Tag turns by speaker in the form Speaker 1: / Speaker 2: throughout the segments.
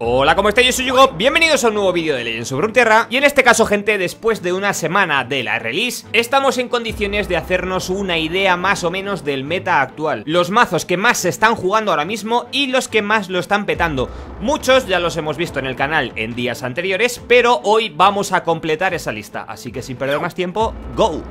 Speaker 1: Hola, ¿cómo estáis? Yo soy Yugo, bienvenidos a un nuevo vídeo de Legends of Runeterra. Y en este caso, gente, después de una semana de la release, estamos en condiciones de hacernos una idea más o menos del meta actual. Los mazos que más se están jugando ahora mismo y los que más lo están petando. Muchos ya los hemos visto en el canal en días anteriores, pero hoy vamos a completar esa lista. Así que sin perder más tiempo, ¡go!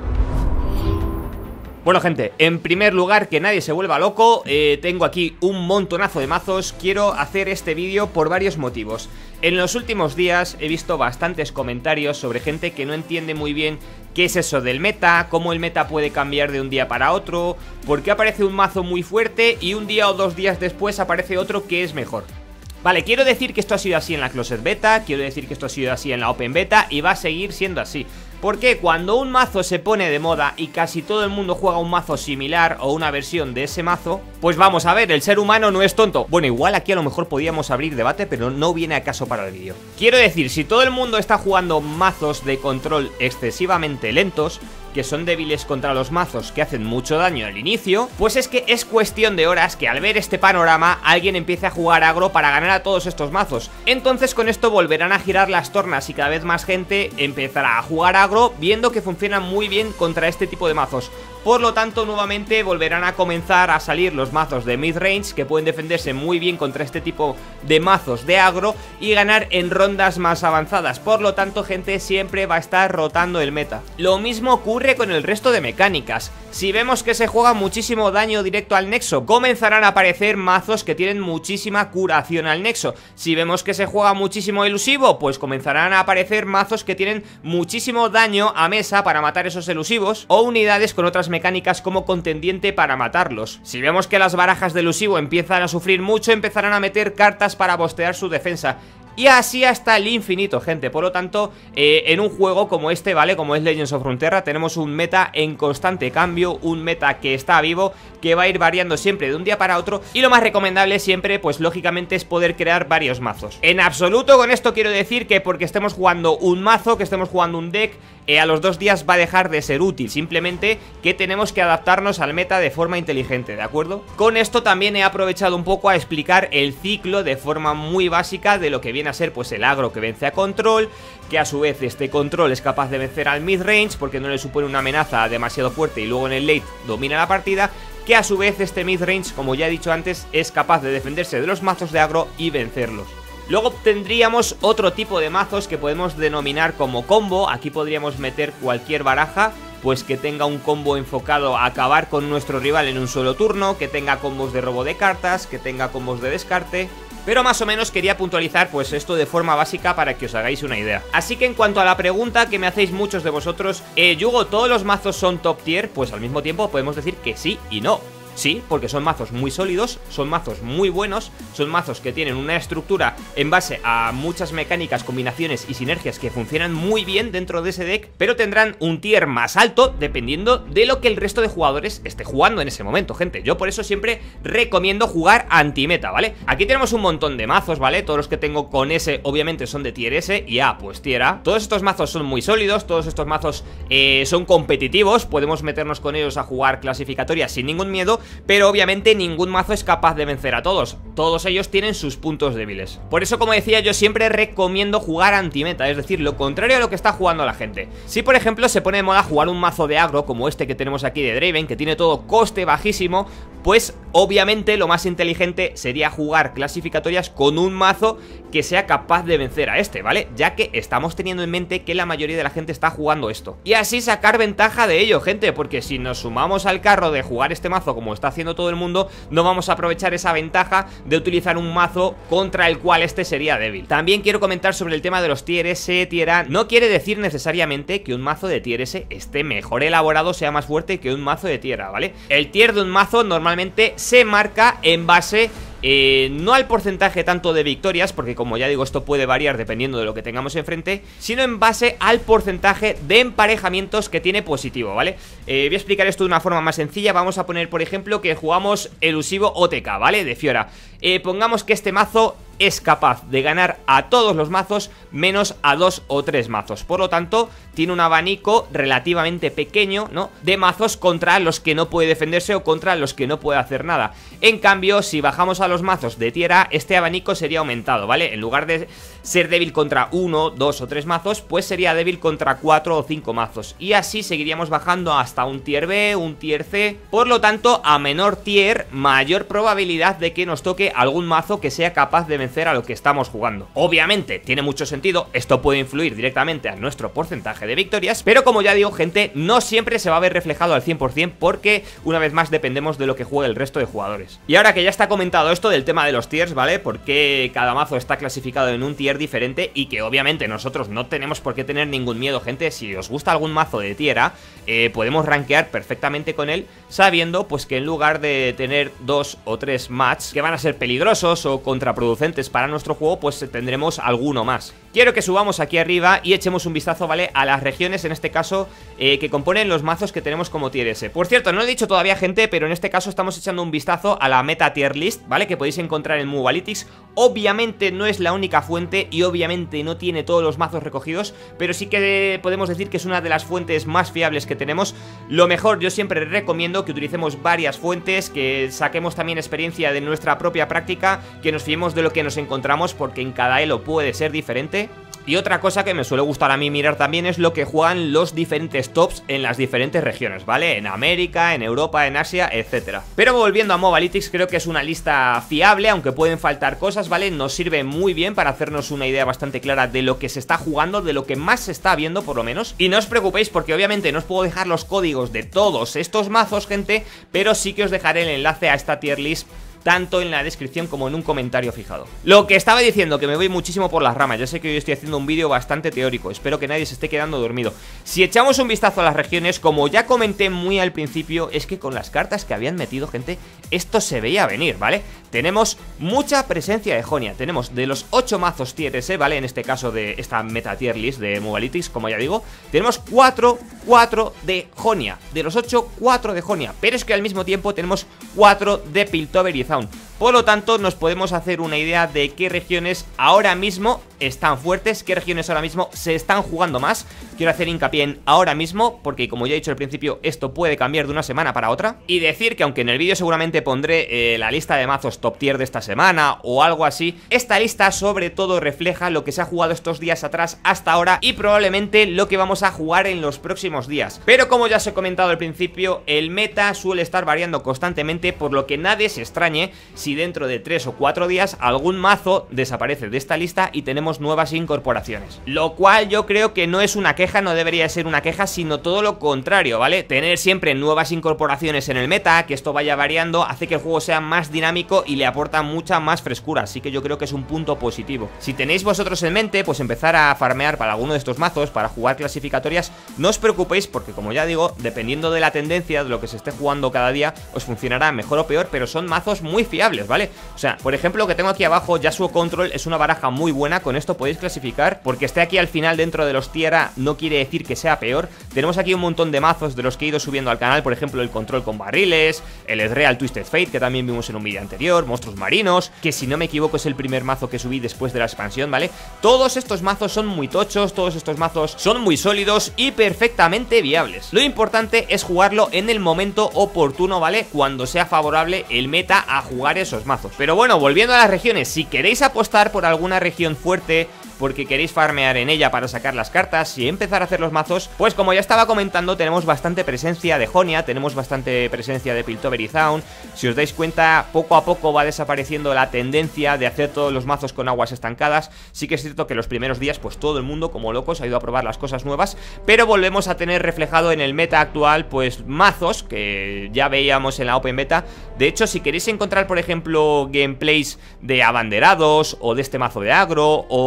Speaker 1: Bueno, gente, en primer lugar, que nadie se vuelva loco, tengo aquí un montonazo de mazos. Quiero hacer este vídeo por varios motivos. En los últimos días he visto bastantes comentarios sobre gente que no entiende muy bien qué es eso del meta, cómo el meta puede cambiar de un día para otro, por qué aparece un mazo muy fuerte y un día o dos días después aparece otro que es mejor. Vale, quiero decir que esto ha sido así en la Closet Beta, quiero decir que esto ha sido así en la Open Beta y va a seguir siendo así. Porque cuando un mazo se pone de moda y casi todo el mundo juega un mazo similar o una versión de ese mazo, pues vamos a ver, el ser humano no es tonto. Bueno, igual aquí a lo mejor podíamos abrir debate, pero no viene a caso para el vídeo. Quiero decir, si todo el mundo está jugando mazos de control excesivamente lentos, que son débiles contra los mazos que hacen mucho daño al inicio, pues es que es cuestión de horas que al ver este panorama alguien empiece a jugar agro para ganar a todos estos mazos. Entonces con esto volverán a girar las tornas y cada vez más gente empezará a jugar agro viendo que funcionan muy bien contra este tipo de mazos. Por lo tanto, nuevamente volverán a comenzar a salir los mazos de midrange que pueden defenderse muy bien contra este tipo de mazos de agro y ganar en rondas más avanzadas. Por lo tanto, gente, siempre va a estar rotando el meta. Lo mismo ocurre con el resto de mecánicas. Si vemos que se juega muchísimo daño directo al nexo, comenzarán a aparecer mazos que tienen muchísima curación al nexo. Si vemos que se juega muchísimo elusivo, pues comenzarán a aparecer mazos que tienen muchísimo daño a mesa para matar esos elusivos, o unidades con otras mecánicas como contendiente para matarlos. Si vemos que las barajas de elusivo empiezan a sufrir mucho, empezarán a meter cartas para bostear su defensa. Y así hasta el infinito, gente. Por lo tanto, en un juego como este, ¿vale? Como es Legends of Runeterra, tenemos un meta en constante cambio, un meta que está vivo, que va a ir variando siempre de un día para otro. Y lo más recomendable siempre, pues lógicamente, es poder crear varios mazos. En absoluto con esto quiero decir que porque estemos jugando un mazo, que estemos jugando un deck, a los 2 días va a dejar de ser útil. Simplemente que tenemos que adaptarnos al meta de forma inteligente, ¿de acuerdo? Con esto también he aprovechado un poco a explicar el ciclo de forma muy básica de lo que viene a ser pues el agro que vence a control, que a su vez este control es capaz de vencer al midrange porque no le supone una amenaza demasiado fuerte y luego en el late domina la partida, que a su vez este midrange, como ya he dicho antes, es capaz de defenderse de los mazos de agro y vencerlos. Luego tendríamos otro tipo de mazos que podemos denominar como combo. Aquí podríamos meter cualquier baraja, pues que tenga un combo enfocado a acabar con nuestro rival en un solo turno, que tenga combos de robo de cartas, que tenga combos de descarte. Pero más o menos quería puntualizar pues esto de forma básica para que os hagáis una idea. Así que en cuanto a la pregunta que me hacéis muchos de vosotros, Yugo, ¿todos los mazos son top tier? Pues al mismo tiempo podemos decir que sí y no. Sí, porque son mazos muy sólidos, son mazos muy buenos, son mazos que tienen una estructura en base a muchas mecánicas, combinaciones y sinergias que funcionan muy bien dentro de ese deck, pero tendrán un tier más alto dependiendo de lo que el resto de jugadores esté jugando en ese momento, gente. Yo por eso siempre recomiendo jugar anti-meta, ¿vale? Aquí tenemos un montón de mazos, ¿vale? Todos los que tengo con S obviamente son de tier S y A pues tier A. Todos estos mazos son muy sólidos, todos estos mazos son competitivos, podemos meternos con ellos a jugar clasificatorias sin ningún miedo. Pero obviamente ningún mazo es capaz de vencer a todos. Todos ellos tienen sus puntos débiles. Por eso, como decía, yo siempre recomiendo jugar anti-meta, es decir, lo contrario a lo que está jugando la gente. Si por ejemplo se pone de moda jugar un mazo de agro como este que tenemos aquí de Draven, que tiene todo coste bajísimo, pues obviamente lo más inteligente sería jugar clasificatorias con un mazo que sea capaz de vencer a este, ¿vale? Ya que estamos teniendo en mente que la mayoría de la gente está jugando esto. Y así sacar ventaja de ello, gente, porque si nos sumamos al carro de jugar este mazo como está haciendo todo el mundo, no vamos a aprovechar esa ventaja de utilizar un mazo contra el cual este sería débil. También quiero comentar sobre el tema de los tier S, tier A. No quiere decir necesariamente que un mazo de tier S esté mejor elaborado, sea más fuerte que un mazo de tier A, ¿vale? El tier de un mazo normalmente se marca en base no al porcentaje tanto de victorias, porque como ya digo esto puede variar dependiendo de lo que tengamos enfrente, sino en base al porcentaje de emparejamientos que tiene positivo, ¿vale? Voy a explicar esto de una forma más sencilla. Vamos a poner por ejemplo que jugamos elusivo OTK, ¿vale? De Fiora. Pongamos que este mazo es capaz de ganar a todos los mazos menos a 2 o 3 mazos. Por lo tanto, tiene un abanico relativamente pequeño, ¿no?, de mazos contra los que no puede defenderse o contra los que no puede hacer nada. En cambio, si bajamos a los mazos de tier A, este abanico sería aumentado, ¿vale? En lugar de ser débil contra 1, 2 o 3 mazos, pues sería débil contra 4 o 5 mazos. Y así seguiríamos bajando hasta un tier B, un tier C. Por lo tanto, a menor tier, mayor probabilidad de que nos toque algún mazo que sea capaz de vencer a lo que estamos jugando. Obviamente, tiene mucho sentido, esto puede influir directamente a nuestro porcentaje de victorias, pero como ya digo, gente, no siempre se va a ver reflejado al 100% porque, una vez más, dependemos de lo que juegue el resto de jugadores. Y ahora que ya está comentado esto del tema de los tiers, ¿vale? Porque cada mazo está clasificado en un tier diferente y que obviamente nosotros no tenemos por qué tener ningún miedo, gente. Si os gusta algún mazo de tier A, podemos rankear perfectamente con él, sabiendo pues que en lugar de tener 2 o 3 matches que van a ser peligrosos o contraproducentes para nuestro juego, pues tendremos alguno más. Quiero que subamos aquí arriba y echemos un vistazo, ¿vale?, a las regiones, en este caso, que componen los mazos que tenemos como tier S. Por cierto, no lo he dicho todavía, gente, pero en este caso estamos echando un vistazo a la meta tier list, ¿vale?, que podéis encontrar en Movalytics. Obviamente no es la única fuente y obviamente no tiene todos los mazos recogidos, pero sí que podemos decir que es una de las fuentes más fiables que tenemos. Lo mejor, yo siempre recomiendo que utilicemos varias fuentes, que saquemos también experiencia de nuestra propia práctica, que nos fiemos de lo que nos encontramos, porque en cada elo puede ser diferente. Y otra cosa que me suele gustar a mí mirar también es lo que juegan los diferentes tops en las diferentes regiones, ¿vale? En América, en Europa, en Asia, etcétera. Pero volviendo a Movalytics, creo que es una lista fiable, aunque pueden faltar cosas, ¿vale? Nos sirve muy bien para hacernos una idea bastante clara de lo que se está jugando, de lo que más se está viendo, por lo menos. Y no os preocupéis porque obviamente no os puedo dejar los códigos de todos estos mazos, gente, pero sí que os dejaré el enlace a esta tier list tanto en la descripción como en un comentario fijado. Lo que estaba diciendo, que me voy muchísimo por las ramas. Ya sé que hoy estoy haciendo un vídeo bastante teórico, espero que nadie se esté quedando dormido. Si echamos un vistazo a las regiones, como ya comenté muy al principio, es que con las cartas que habían metido, gente, esto se veía venir, ¿vale? Tenemos mucha presencia de Jonia. Tenemos de los 8 mazos tier S, ¿vale? En este caso de esta meta tier list de Movalytics, como ya digo, tenemos 4 de Jonia. De los 8, 4 de Jonia. Pero es que al mismo tiempo tenemos 4 de Piltover y Zaun. Por lo tanto, nos podemos hacer una idea de qué regiones ahora mismo están fuertes, qué regiones ahora mismo se están jugando más. Quiero hacer hincapié en ahora mismo, porque como ya he dicho al principio, esto puede cambiar de una semana para otra. Y decir que aunque en el vídeo seguramente pondré la lista de mazos top tier de esta semana o algo así, esta lista sobre todo refleja lo que se ha jugado estos días atrás hasta ahora y probablemente lo que vamos a jugar en los próximos días. Pero como ya os he comentado al principio, el meta suele estar variando constantemente, por lo que nadie se extrañe si dentro de 3 o 4 días algún mazo desaparece de esta lista y tenemos nuevas incorporaciones. Lo cual yo creo que no es una queja, no debería ser una queja, sino todo lo contrario, ¿vale? Tener siempre nuevas incorporaciones en el meta, que esto vaya variando, hace que el juego sea más dinámico y le aporta mucha más frescura, así que yo creo que es un punto positivo. Si tenéis vosotros en mente, pues empezar a farmear para alguno de estos mazos, para jugar clasificatorias, no os preocupéis porque, como ya digo, dependiendo de la tendencia, de lo que se esté jugando cada día, os funcionará mejor o peor, pero son mazos muy fiables, ¿vale? O sea, por ejemplo, lo que tengo aquí abajo, Yasuo Control, es una baraja muy buena, con esto podéis clasificar, porque esté aquí al final dentro de los tier A no quiere decir que sea peor. Tenemos aquí un montón de mazos de los que he ido subiendo al canal, por ejemplo, el Control con barriles, el Ezreal Twisted Fate, que también vimos en un vídeo anterior, monstruos marinos, que si no me equivoco es el primer mazo que subí después de la expansión, ¿vale? Todos estos mazos son muy tochos, todos estos mazos son muy sólidos y perfectamente viables. Lo importante es jugarlo en el momento oportuno, ¿vale? Cuando sea favorable el meta a jugar esos mazos. Pero bueno, volviendo a las regiones, si queréis apostar por alguna región fuerte porque queréis farmear en ella para sacar las cartas y empezar a hacer los mazos, pues como ya estaba comentando, tenemos bastante presencia de Jonia, tenemos bastante presencia de Piltover y Zaun. Si os dais cuenta, poco a poco va desapareciendo la tendencia de hacer todos los mazos con aguas estancadas. Sí que es cierto que los primeros días, pues todo el mundo como locos ha ido a probar las cosas nuevas, pero volvemos a tener reflejado en el meta actual, pues mazos que ya veíamos en la Open Beta. De hecho, si queréis encontrar, por ejemplo, gameplays de abanderados o de este mazo de agro, o incluso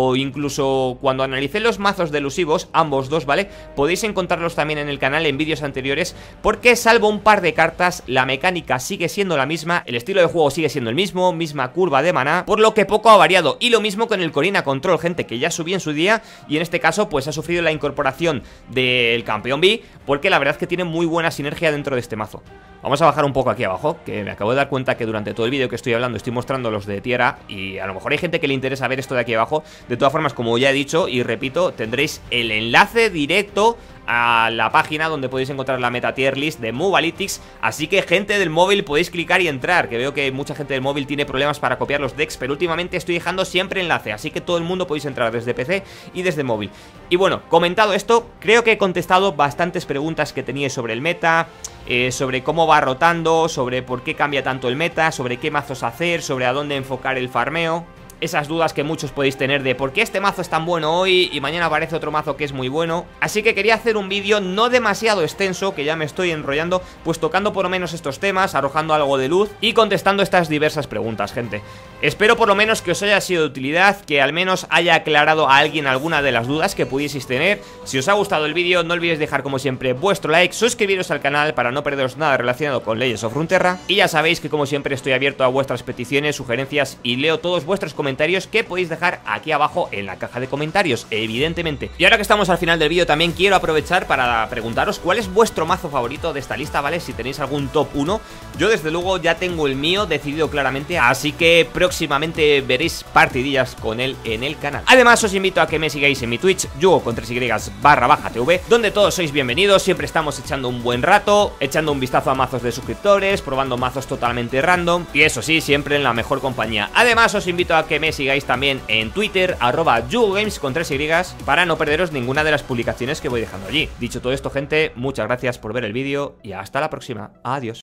Speaker 1: incluso cuando analicé los mazos delusivos, ambos dos, ¿vale? Podéis encontrarlos también en el canal en vídeos anteriores, porque salvo un par de cartas, la mecánica sigue siendo la misma, el estilo de juego sigue siendo el mismo, misma curva de maná, por lo que poco ha variado. Y lo mismo con el Corina Control, gente, que ya subí en su día, y en este caso pues ha sufrido la incorporación del campeón B, porque la verdad es que tiene muy buena sinergia dentro de este mazo. Vamos a bajar un poco aquí abajo, que me acabo de dar cuenta que durante todo el vídeo que estoy hablando estoy mostrando los de tierra, y a lo mejor hay gente que le interesa ver esto de aquí abajo. De todas formas, como ya he dicho y repito, tendréis el enlace directo a la página donde podéis encontrar la meta tier list de Movalytics. Así que, gente del móvil, podéis clicar y entrar, que veo que mucha gente del móvil tiene problemas para copiar los decks, pero últimamente estoy dejando siempre enlace, así que todo el mundo podéis entrar desde PC y desde móvil. Y bueno, comentado esto, creo que he contestado bastantes preguntas que teníais sobre el meta, sobre cómo va rotando, sobre por qué cambia tanto el meta, sobre qué mazos hacer, sobre a dónde enfocar el farmeo. Esas dudas que muchos podéis tener de por qué este mazo es tan bueno hoy y mañana aparece otro mazo que es muy bueno. Así que quería hacer un vídeo no demasiado extenso, que ya me estoy enrollando, pues tocando por lo menos estos temas, arrojando algo de luz y contestando estas diversas preguntas, gente. Espero por lo menos que os haya sido de utilidad, que al menos haya aclarado a alguien alguna de las dudas que pudieseis tener. Si os ha gustado el vídeo, no olvidéis dejar como siempre vuestro like, suscribiros al canal para no perderos nada relacionado con Legends of Runeterra. Y ya sabéis que como siempre estoy abierto a vuestras peticiones, sugerencias y leo todos vuestros comentarios que podéis dejar aquí abajo en la caja de comentarios, evidentemente. Y ahora que estamos al final del vídeo, también quiero aprovechar para preguntaros cuál es vuestro mazo favorito de esta lista, ¿vale? Si tenéis algún top 1, yo desde luego ya tengo el mío decidido claramente, así que próximamente veréis partidillas con él en el canal. Además, os invito a que me sigáis en mi Twitch, yugo_y_tv, donde todos sois bienvenidos. Siempre estamos echando un buen rato, echando un vistazo a mazos de suscriptores, probando mazos totalmente random, y eso sí, siempre en la mejor compañía. Además, os invito a que me sigáis también en Twitter, @yugogames con 3Y, para no perderos ninguna de las publicaciones que voy dejando allí. Dicho todo esto, gente, muchas gracias por ver el vídeo y hasta la próxima. Adiós.